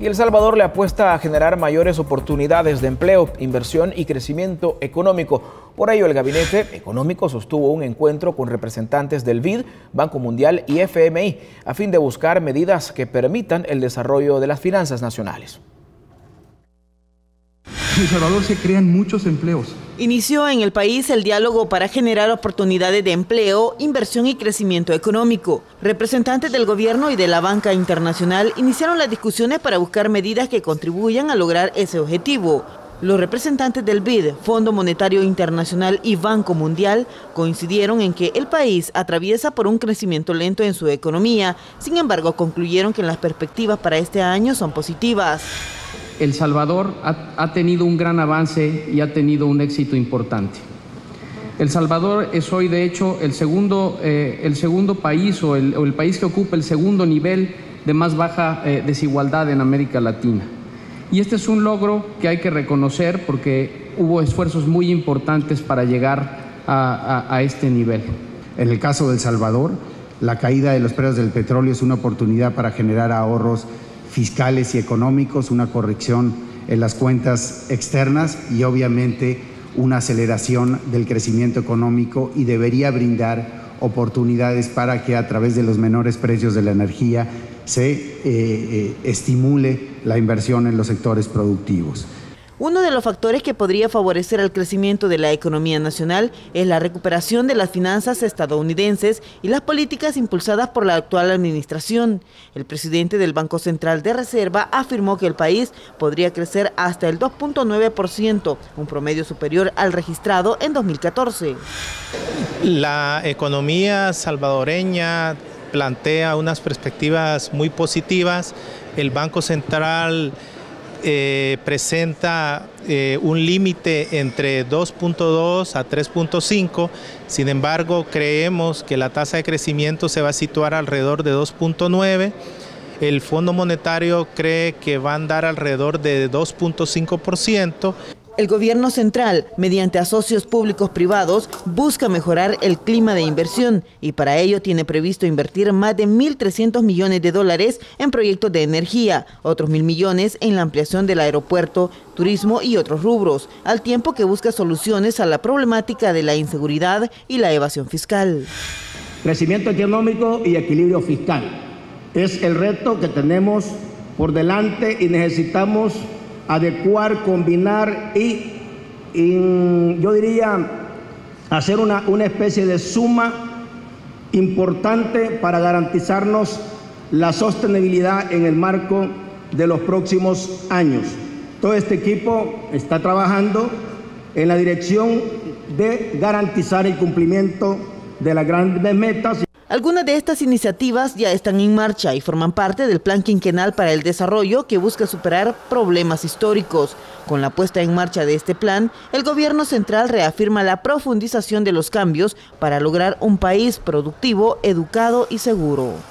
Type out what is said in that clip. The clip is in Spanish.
Y El Salvador le apuesta a generar mayores oportunidades de empleo, inversión y crecimiento económico. Por ello, el Gabinete Económico sostuvo un encuentro con representantes del BID, Banco Mundial y FMI, a fin de buscar medidas que permitan el desarrollo de las finanzas nacionales. En El Salvador se crean muchos empleos. Inició en el país el diálogo para generar oportunidades de empleo, inversión y crecimiento económico. Representantes del gobierno y de la banca internacional iniciaron las discusiones para buscar medidas que contribuyan a lograr ese objetivo. Los representantes del BID, Fondo Monetario Internacional y Banco Mundial coincidieron en que el país atraviesa por un crecimiento lento en su economía. Sin embargo, concluyeron que las perspectivas para este año son positivas. El Salvador ha tenido un gran avance y ha tenido un éxito importante. El Salvador es hoy, de hecho, el segundo país o el país que ocupa el segundo nivel de más baja desigualdad en América Latina. Y este es un logro que hay que reconocer porque hubo esfuerzos muy importantes para llegar a este nivel. En el caso de El Salvador, la caída de los precios del petróleo es una oportunidad para generar ahorros fiscales y económicos, una corrección en las cuentas externas y obviamente una aceleración del crecimiento económico, y debería brindar oportunidades para que a través de los menores precios de la energía se estimule la inversión en los sectores productivos. Uno de los factores que podría favorecer el crecimiento de la economía nacional es la recuperación de las finanzas estadounidenses y las políticas impulsadas por la actual administración. El presidente del Banco Central de Reserva afirmó que el país podría crecer hasta el 2.9%, un promedio superior al registrado en 2014. La economía salvadoreña plantea unas perspectivas muy positivas. El Banco Central presenta un límite entre 2.2 a 3.5, sin embargo creemos que la tasa de crecimiento se va a situar alrededor de 2.9, el Fondo Monetario cree que va a andar alrededor de 2.5%. El gobierno central, mediante asocios públicos-privados, busca mejorar el clima de inversión y para ello tiene previsto invertir más de 1.300 millones de dólares en proyectos de energía, otros 1.000 millones en la ampliación del aeropuerto, turismo y otros rubros, al tiempo que busca soluciones a la problemática de la inseguridad y la evasión fiscal. Crecimiento económico y equilibrio fiscal es el reto que tenemos por delante y necesitamos adecuar, combinar y yo diría hacer una especie de suma importante para garantizarnos la sostenibilidad en el marco de los próximos años. Todo este equipo está trabajando en la dirección de garantizar el cumplimiento de las grandes metas. Algunas de estas iniciativas ya están en marcha y forman parte del Plan Quinquenal para el Desarrollo que busca superar problemas históricos. Con la puesta en marcha de este plan, el gobierno central reafirma la profundización de los cambios para lograr un país productivo, educado y seguro.